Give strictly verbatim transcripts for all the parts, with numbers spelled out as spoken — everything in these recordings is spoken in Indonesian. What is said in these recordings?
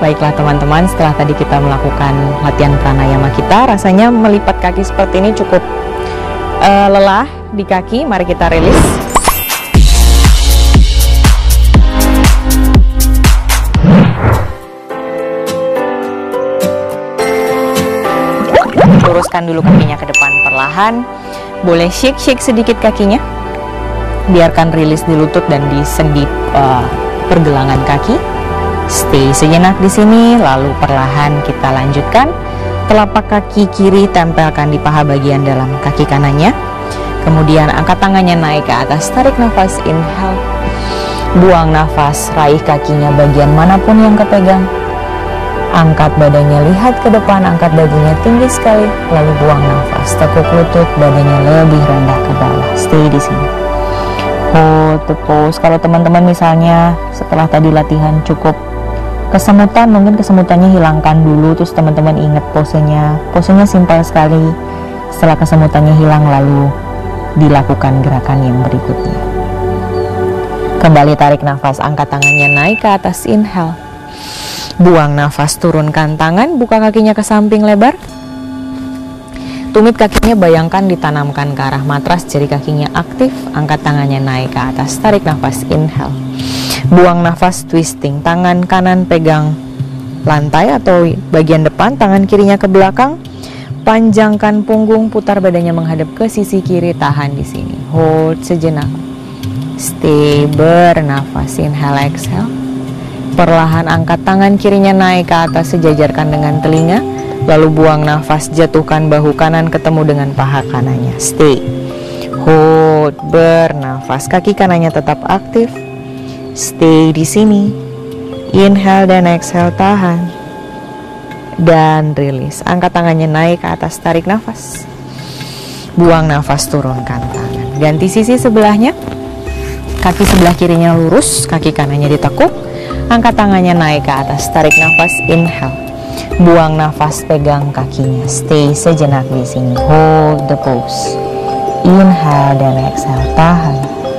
Baiklah teman-teman, setelah tadi kita melakukan latihan pranayama kita, rasanya melipat kaki seperti ini cukup uh, lelah di kaki. Mari kita rilis. Luruskan dulu kakinya ke depan perlahan. Boleh shake-shake sedikit kakinya. Biarkan rilis di lutut dan di sendi uh, pergelangan kaki. Stay sejenak di sini, lalu perlahan kita lanjutkan. Telapak kaki kiri tempelkan di paha bagian dalam kaki kanannya. Kemudian angkat tangannya naik ke atas, tarik nafas, inhale. Buang nafas, raih kakinya bagian manapun yang kepegang. Angkat badannya, lihat ke depan, angkat dagunya tinggi sekali. Lalu buang nafas, tekuk lutut, badannya lebih rendah ke bawah. Stay di sini. Hold the pose. Kalau teman-teman misalnya setelah tadi latihan cukup kesemutan, mungkin kesemutannya hilangkan dulu, terus teman-teman ingat posenya. Posenya simpel sekali. Setelah kesemutannya hilang, lalu dilakukan gerakan yang berikutnya. Kembali tarik nafas, angkat tangannya naik ke atas, inhale. Buang nafas, turunkan tangan, buka kakinya ke samping lebar. Tumit kakinya bayangkan ditanamkan ke arah matras, jari kakinya aktif, angkat tangannya naik ke atas, tarik nafas, inhale. Buang nafas, twisting, tangan kanan pegang lantai atau bagian depan, tangan kirinya ke belakang. Panjangkan punggung, putar badannya menghadap ke sisi kiri, tahan di sini. Hold sejenak. Stay, bernafas, inhale, exhale. Perlahan angkat tangan kirinya naik ke atas, sejajarkan dengan telinga. Lalu buang nafas, jatuhkan bahu kanan ketemu dengan paha kanannya. Stay. Hold, bernafas, kaki kanannya tetap aktif. Stay di sini. Inhale dan exhale, tahan. Dan rilis. Angkat tangannya naik ke atas, tarik nafas. Buang nafas, turunkan tangan. Ganti sisi sebelahnya. Kaki sebelah kirinya lurus, kaki kanannya ditekuk. Angkat tangannya naik ke atas, tarik nafas, inhale. Buang nafas, pegang kakinya. Stay sejenak di sini. Hold the pose. Inhale dan exhale, tahan.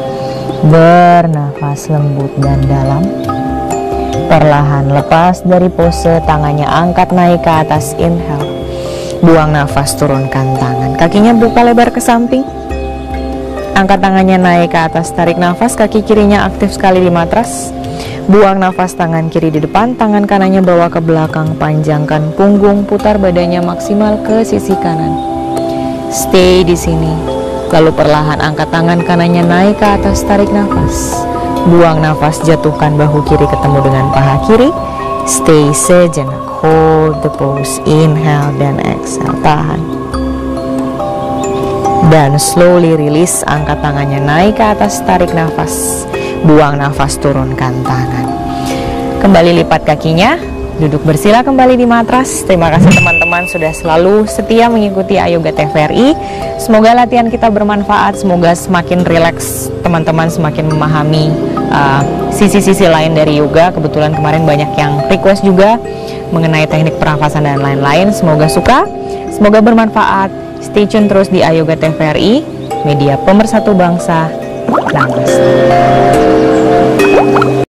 Bernafas lembut dan dalam. Perlahan lepas dari pose, tangannya angkat naik ke atas, inhale. Buang nafas, turunkan tangan. Kakinya buka lebar ke samping. Angkat tangannya naik ke atas, tarik nafas, kaki kirinya aktif sekali di matras. Buang nafas, tangan kiri di depan, tangan kanannya bawa ke belakang, panjangkan punggung, putar badannya maksimal ke sisi kanan. Stay di sini. Lalu perlahan angkat tangan kanannya naik ke atas, tarik nafas. Buang nafas, jatuhkan bahu kiri ketemu dengan paha kiri. Stay sejenak. Hold the pose. Inhale dan exhale, tahan. Dan slowly release, angkat tangannya naik ke atas, tarik nafas. Buang nafas, turunkan tangan. Kembali lipat kakinya, duduk bersila kembali di matras. Terima kasih teman-teman sudah selalu setia mengikuti Ayoga T V R I. Semoga latihan kita bermanfaat, semoga semakin rileks teman-teman, semakin memahami sisi-sisi uh, lain dari yoga. Kebetulan kemarin banyak yang request juga mengenai teknik pernafasan dan lain-lain. Semoga suka, semoga bermanfaat. Stay tune terus di Ayoga T V R I, media pemersatu bangsa. Namaste.